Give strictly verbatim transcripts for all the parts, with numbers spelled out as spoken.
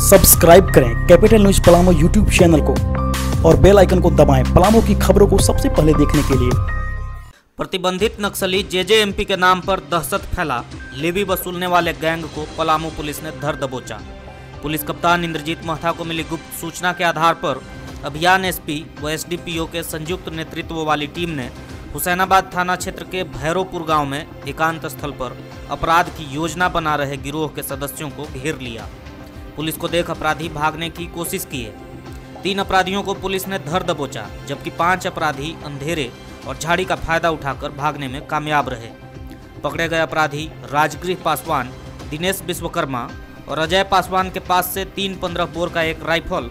Subscribe करें capital news Palamu YouTube channel को और बेल आइकन को दबाएं पलामू की खबरों को सबसे पहले देखने के लिए। प्रतिबंधित नक्सली जेजेएमपी के नाम पर दहशत फैला लेवी वसूलने वाले गैंग को पलामू पुलिस ने धर दबोचा। पुलिस कप्तान इंद्रजीत महथा को मिली गुप्त सूचना के आधार पर अभियान एसपी व एसडीपीओ के संयुक्त नेतृत्व वाली टीम ने हुसैनाबाद थाना क्षेत्र के भैरवपुर गांव में एकांत स्थल पर अपराध की योजना बना रहे गिरोह के सदस्यों को घेर लिया। पुलिस को देख अपराधी भागने की कोशिश किए। तीन अपराधियों को पुलिस ने धर दबोचा, जबकि पांच अपराधी अंधेरे और झाड़ी का फायदा उठाकर भागने में कामयाब रहे। पकड़े गए अपराधी राजगृह पासवान, दिनेश विश्वकर्मा और अजय पासवान के पास से तीन पंद्रह बोर का एक राइफल,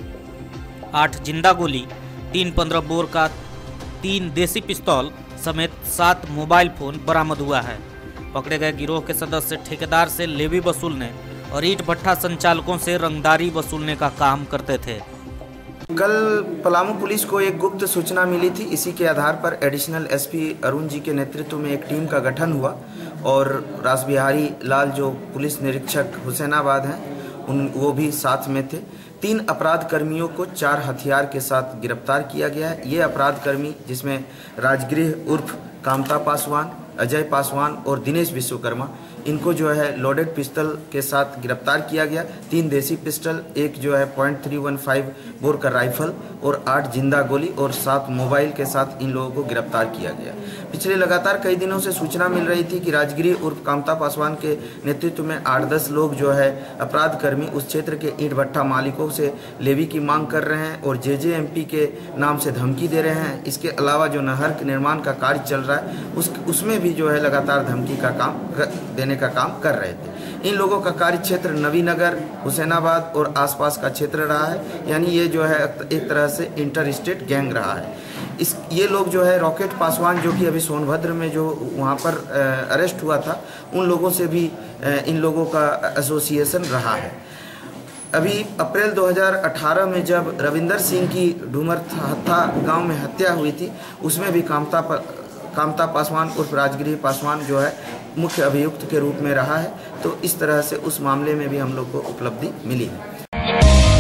आठ जिंदा गोली, तीन पंद्रह बोर का तीन देसी पिस्तौल समेत सात मोबाइल फोन बरामद हुआ है। पकड़े गए गिरोह के सदस्य ठेकेदार से लेवी वसूलने और ईंट भट्ठा संचालकों से रंगदारी वसूलने का काम करते थे। कल पलामू पुलिस को एक गुप्त सूचना मिली थी। इसी के आधार पर एडिशनल एसपी अरुण जी के नेतृत्व में एक टीम का गठन हुआ और रासबिहारी लाल जो पुलिस निरीक्षक हुसैनाबाद हैं उन वो भी साथ में थे। तीन अपराध कर्मियों को चार हथियार के साथ गिरफ्तार किया गया है। ये अपराध कर्मी जिसमें राजगृह उर्फ कामता पासवान, अजय पासवान और दिनेश विश्वकर्मा, इनको जो है लोडेड पिस्टल के साथ गिरफ्तार किया गया। तीन देसी पिस्टल, एक जो है point three one five bore का राइफल और आठ जिंदा गोली और सात मोबाइल के साथ इन लोगों को गिरफ्तार किया गया। पिछले लगातार कई दिनों से सूचना मिल रही थी कि राजगीर उर्फ कामता पासवान के नेतृत्व में आठ दस लोग जो है अपराध कर्मी उस क्षेत्र के ईंट भट्ठा मालिकों से लेवी की मांग कर रहे हैं और जेजेएमपी के नाम से धमकी दे रहे हैं। इसके अलावा जो नहर के निर्माण का कार्य चल रहा है उस उसमें भी जो है लगातार धमकी का काम देने का काम कर रहे थे। इन लोगों का कार्य क्षेत्र नवीनगर, हुसैनाबाद और आसपास का क्षेत्र रहा है, यानी ये जो है एक तरह से इंटर स्टेट गैंग रहा है। इस ये लोग जो है रॉकेट पासवान जो कि अभी सोनभद्र में जो वहाँ पर अरेस्ट हुआ था, उन लोगों से भी इन लोगों का एसोसिएशन रहा है। अभी अप्रैल दो हज़ार अठारह में जब रविंदर सिंह की डूमर हत्था गांव में हत्या हुई थी, उसमें भी कामता पर कामता पासवान उर्फ राजगृह पासवान जो है मुख्य अभियुक्त के रूप में रहा है। तो इस तरह से उस मामले में भी हम लोग को उपलब्धि मिली है।